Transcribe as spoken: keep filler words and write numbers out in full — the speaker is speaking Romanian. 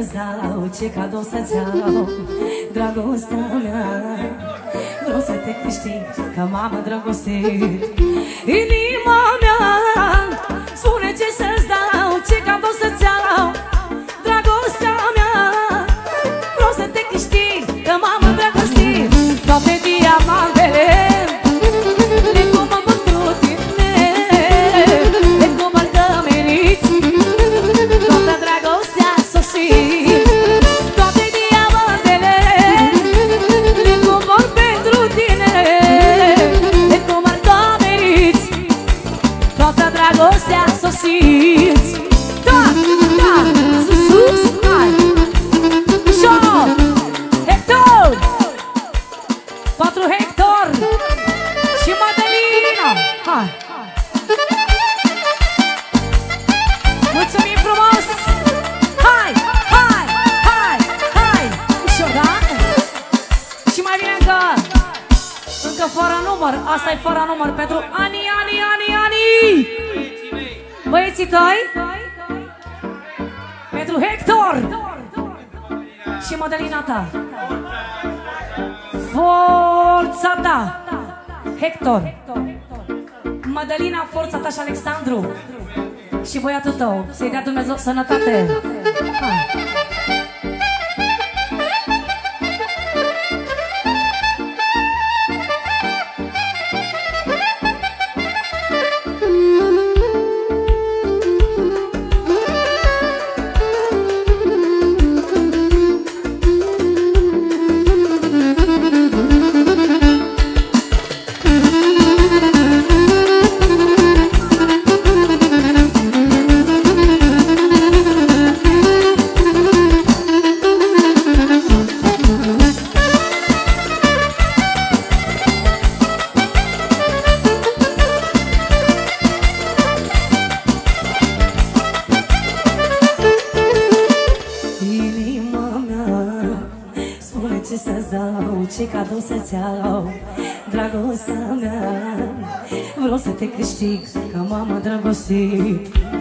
să-ți dau, ce cadou să-ți iau, dragostea mea. Vreau să te câștig, că m-am îndrăgostit. Inima mea spune ce să-ți dau, ce cadou să-ți iau, dragostea mea. Vreau să te câștig, că m-am îndrăgostit. Toate diamantele le comand pentru tine, le comand că meriți, toată dragostea s-o simt. Toate diamantele le comand pentru tine, le comand că meriți, toată dragostea s-o simt. Da, da, sus, sus, hai! Ușor! Hector! Patru Hector și Madalina! Hai! Mulțumim frumos! Hai! Hai! Hai! Hai! Ușor, da? Și mai bine încă încă fără număr. Asta e fără număr pentru Ani, Ani, Ani, Ani! Băieții tăi! Pentru Hector! Și Madalina ta! Forța ta! Hector! Madalina, forța ta și Alexandru! Și băiatul tău, să-i dea Dumnezeu sănătate! Hai! Ce cadou să-ți iau, dragostea mea. Vreau să te câștig, că m-am îndrăgostit.